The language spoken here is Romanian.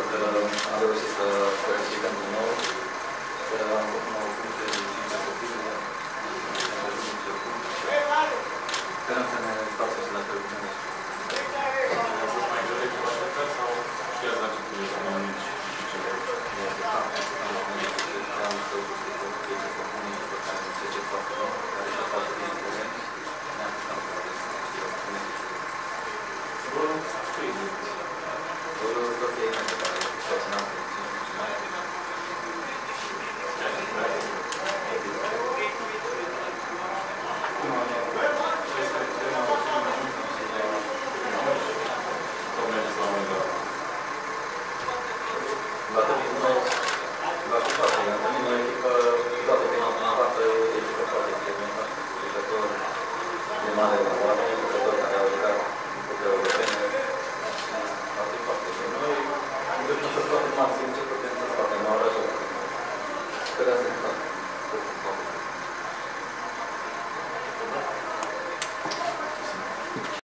am reușit să clasificăm din nou. Am făcut 9 puncte din 5 copii. Sperăm să ne întoarcă și la televiziune. A fost mai greu decât așteptat sau chiar la ce trebuie să mă mici și ce vreau? Am făcut ce propune pe care ce foarte rău, care și-a foarte bine prezent. Ne-am făcut să vedem. Rolul cui e? Rolul Sofiei mele, care personal